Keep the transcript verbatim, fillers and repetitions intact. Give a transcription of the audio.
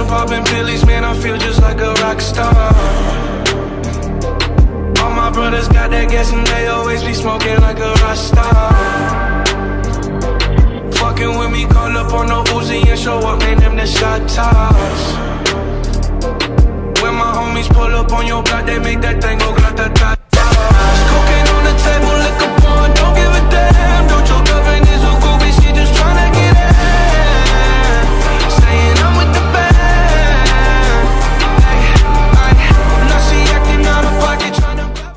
popping pillies, man, I feel just like a rock star. All my brothers got that gas and they always be smoking like a rock star. Fucking with me, call up on the Uzi and show up, man, them the shot toss. When my homies pull up on your block, they make that thing go